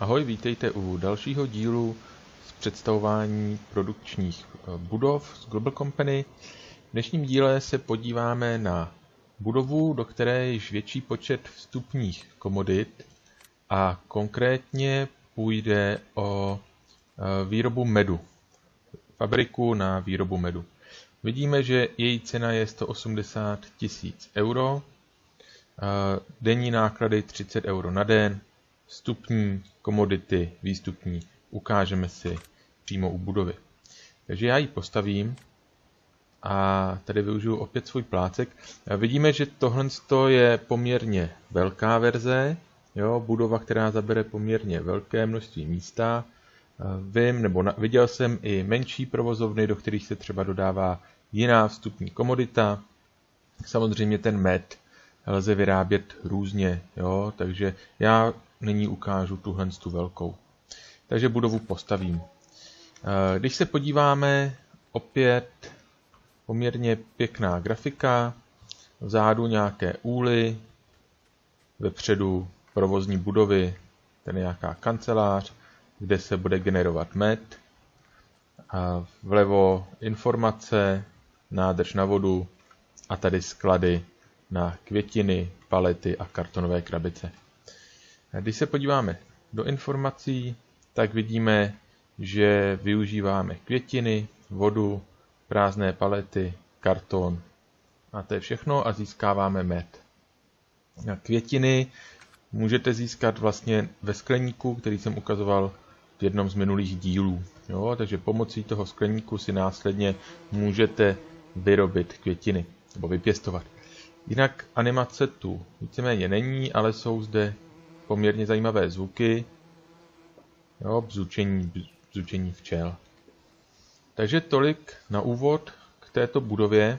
Ahoj, vítejte u dalšího dílu z představování produkčních budov z Global Company. V dnešním díle se podíváme na budovu, do které je již větší počet vstupních komodit a konkrétně půjde o výrobu medu, fabriku na výrobu medu. Vidíme, že její cena je 180 000 euro, denní náklady 30 euro na den, vstupní komodity, výstupní, ukážeme si přímo u budovy. Takže já ji postavím a tady využiju opět svůj plácek. Vidíme, že tohle je poměrně velká verze, budova, která zabere poměrně velké množství místa. Viděl jsem i menší provozovny, do kterých se třeba dodává jiná vstupní komodita. Samozřejmě ten med lze vyrábět různě, takže já nyní ukážu tuhle velkou. Takže budovu postavím. Když se podíváme, opět poměrně pěkná grafika, vzadu nějaké úly, vepředu provozní budovy, tady nějaká kancelář, kde se bude generovat med, a vlevo informace, nádrž na vodu a tady sklady na květiny, palety a kartonové krabice. Když se podíváme do informací, tak vidíme, že využíváme květiny, vodu, prázdné palety, karton a to je všechno a získáváme med. Květiny můžete získat vlastně ve skleníku, který jsem ukazoval v jednom z minulých dílů. Takže pomocí toho skleníku si následně můžete vyrobit květiny nebo vypěstovat. Jinak animace tu víceméně není, ale jsou zde poměrně zajímavé zvuky, bzučení včel. Takže tolik na úvod k této budově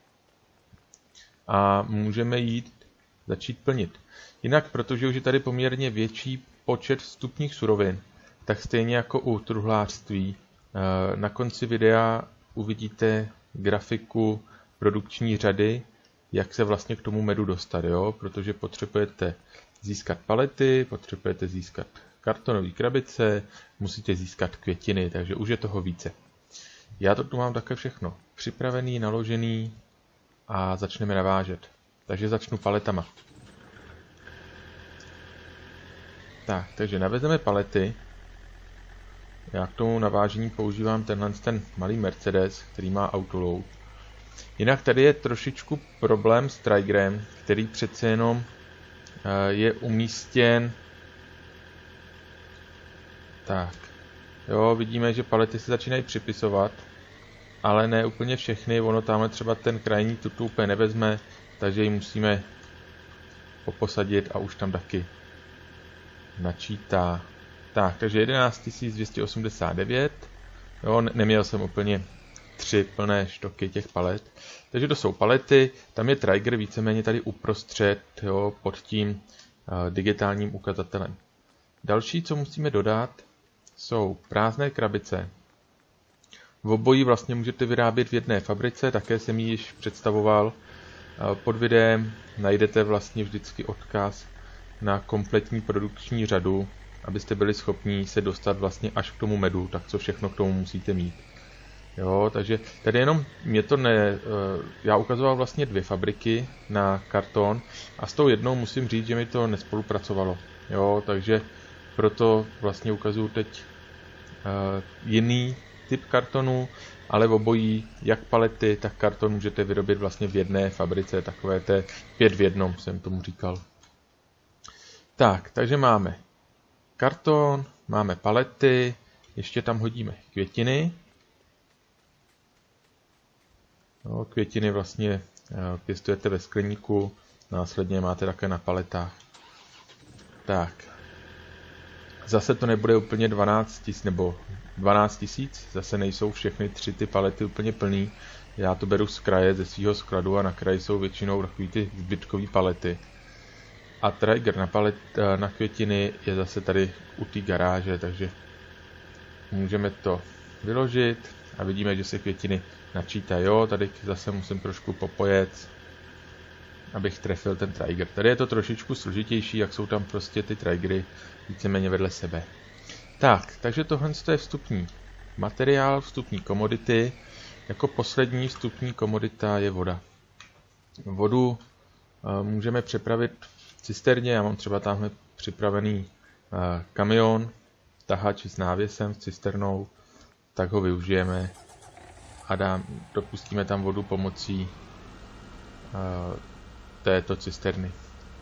a můžeme začít plnit. Jinak, protože už je tady poměrně větší počet vstupních surovin, tak stejně jako u truhlářství, na konci videa uvidíte grafiku produkční řady, jak se vlastně k tomu medu dostat, protože potřebujete získat palety, potřebujete získat kartonové krabice, musíte získat květiny, takže už je toho více. Já to tu mám také všechno připravený, naložený a začneme navážet. Takže začnu paletama. Takže navezeme palety. Já k tomu navážení používám ten malý Mercedes, který má autoload. Jinak tady je trošičku problém s Trigerem, který přece jenom je umístěn. Vidíme, že palety se začínají připisovat, ale ne úplně všechny. Ono tamhle třeba ten krajní tuto úplně nevezme, takže ji musíme poposadit a už tam taky načítá. Takže 11 289. Neměl jsem úplně 3 plné štoky těch palet. Takže to jsou palety, tam je Triger víceméně tady uprostřed, pod tím digitálním ukazatelem. Další, co musíme dodat, jsou prázdné krabice. V obojí vlastně můžete vyrábět v jedné fabrice, také jsem ji již představoval. Pod videem najdete vlastně vždycky odkaz na kompletní produkční řadu, abyste byli schopni se dostat vlastně až k tomu medu, tak co všechno k tomu musíte mít. Takže tady jenom já ukazoval vlastně 2 fabriky na karton a s tou jednou musím říct, že mi to nespolupracovalo. Takže proto vlastně ukazuju teď jiný typ kartonu, ale v obojí, jak palety, tak karton můžete vyrobit vlastně v jedné fabrice, takové té 5 v 1 jsem tomu říkal. Takže máme karton, máme palety, ještě tam hodíme květiny. Květiny vlastně pěstujete ve skleníku, následně máte také na paletách. Zase to nebude úplně 12 000 nebo 12 000, zase nejsou všechny 3 ty palety úplně plný. Já to beru z kraje, ze svého skladu a na kraji jsou většinou takový ty zbytkové palety. A Triger na květiny je zase tady u té garáže, takže můžeme to vyložit a vidíme, že se květiny načítají. Tady zase musím trošku popojet. abych trefil ten trigger. Tady je to trošičku složitější, jak jsou tam prostě ty triggery víceméně vedle sebe. Tak, takže tohle je vstupní materiál, vstupní komodity. Jako poslední vstupní komodita je voda. Vodu můžeme přepravit v cisterně, já mám třeba tamhle připravený kamion, tahač s návěsem, s cisternou, tak ho využijeme a dopustíme tam vodu pomocí této cisterny.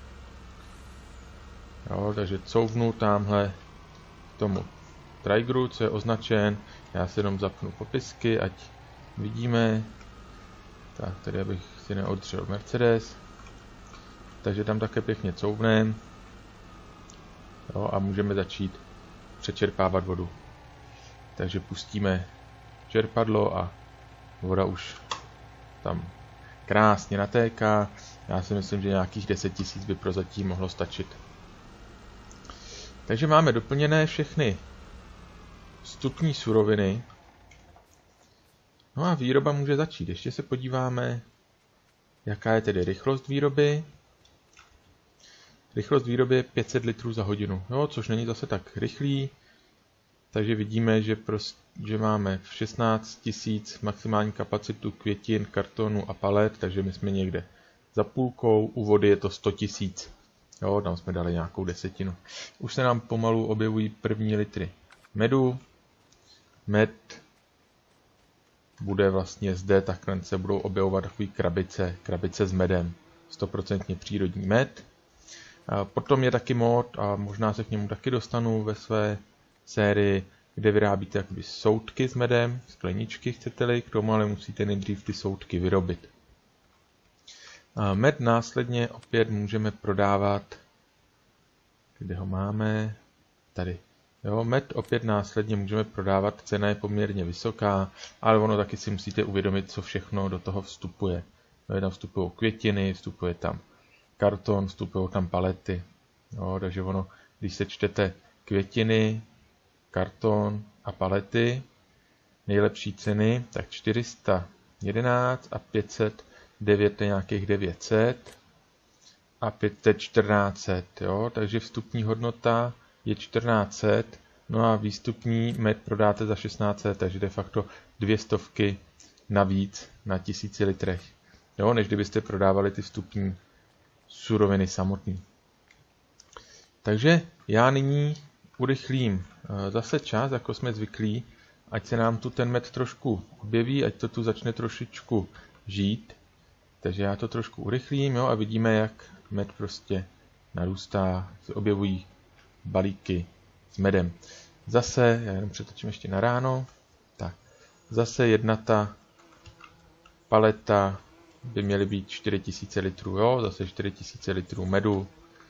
Jo, takže couvnu tamhle k tomu triggeru, co je označen, já si jenom zapnu popisky, ať vidíme. Tak, tady abych si neodřel Mercedes. Takže tam také pěkně couvnem. Jo, a můžeme začít přečerpávat vodu. Takže pustíme čerpadlo a voda už tam krásně natéká. Já si myslím, že nějakých 10 000 by prozatím mohlo stačit. Takže máme doplněné všechny vstupní suroviny. No a výroba může začít. Ještě se podíváme, jaká je tedy rychlost výroby. Rychlost výroby je 500 litrů za hodinu, jo, což není zase tak rychlý. Takže vidíme, že máme 16 000 maximální kapacitu květin, kartonů a palet, takže my jsme někde za půlkou, u vody je to 100 000. Jo, tam jsme dali nějakou desetinu. Už se nám pomalu objevují první litry medu. Med bude vlastně zde, takhle se budou objevovat takové krabice s medem. 100% přírodní med. A potom je taky mod, a možná se k němu taky dostanu ve své sérii, kde vyrábíte jakoby soudky s medem, skleničky chcete-li, k tomu ale musíte nejdřív ty soudky vyrobit. A med následně opět můžeme prodávat, kde ho máme, tady. Jo, med opět následně můžeme prodávat, cena je poměrně vysoká, ale ono taky si musíte uvědomit, co všechno do toho vstupuje. No, tam vstupují květiny, vstupuje tam karton, vstupují tam palety. Jo, takže ono, když se čtete květiny, karton a palety, nejlepší ceny, tak 411 a 509 je nějakých 900 a 514, jo, takže vstupní hodnota je 1400, no a výstupní med prodáte za 1600, takže de facto 200 navíc na 1000 litrech, jo, než kdybyste prodávali ty vstupní suroviny samotný. Takže já nyní urychlím zase čas, jako jsme zvyklí, ať se nám tu ten med trošku objeví, ať to tu začne trošičku žít. Takže já to trošku urychlím, jo, a vidíme, jak med prostě narůstá, se objevují balíky s medem. Zase, já jenom přetočím ještě na ráno, tak, zase jedna ta paleta by měly být 4000 litrů, jo, zase 4000 litrů medu,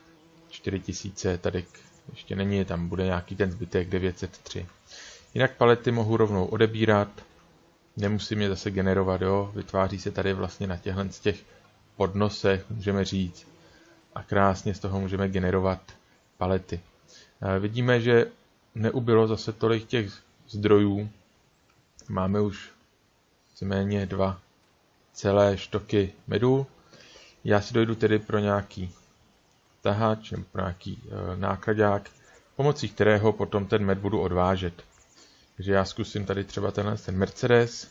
4000, tady ještě není, tam bude nějaký ten zbytek 903. Jinak palety mohu rovnou odebírat, nemusím je zase generovat, jo, vytváří se tady vlastně na těchhle z těch podnosech, můžeme říct, a krásně z toho můžeme generovat palety. Vidíme, že neubylo zase tolik těch zdrojů, máme už víceméně 2 celé štoky medu. Já si dojdu tedy pro nějaký tahač nebo pro nějaký nákladák, pomocí kterého potom ten med budu odvážet. Takže já zkusím tady třeba ten Mercedes,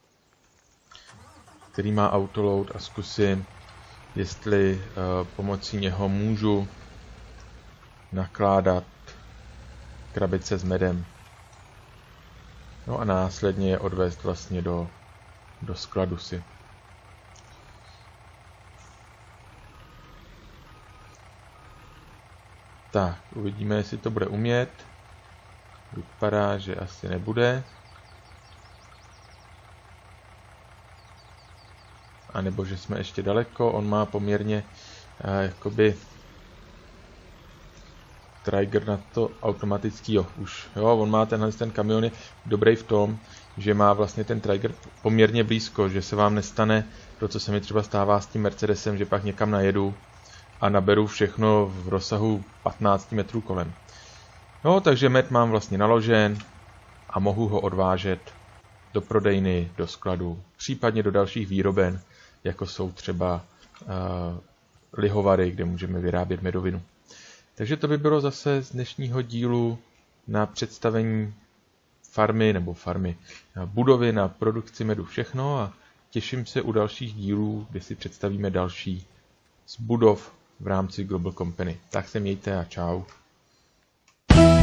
který má autoload, a zkusím, jestli pomocí něho můžu nakládat krabice s medem. No a následně je odvést vlastně do skladu si. Tak, uvidíme, jestli to bude umět. Vypadá, že asi nebude. A nebo že jsme ještě daleko. On má poměrně jakoby trigger na to automatický, jo, už. Jo, on má ten kamion je dobrý v tom, že má vlastně ten trigger poměrně blízko, že se vám nestane to, co se mi třeba stává s tím Mercedesem, že pak někam najedu a naberu všechno v rozsahu 15 metrů kolem. No, takže med mám vlastně naložen a mohu ho odvážet do prodejny, do skladu, případně do dalších výroben, jako jsou třeba lihovary, kde můžeme vyrábět medovinu. Takže to by bylo zase z dnešního dílu na představení budovy na produkci medu všechno a těším se u dalších dílů, kde si představíme další z budov v rámci Global Company. Tak se mějte a čau.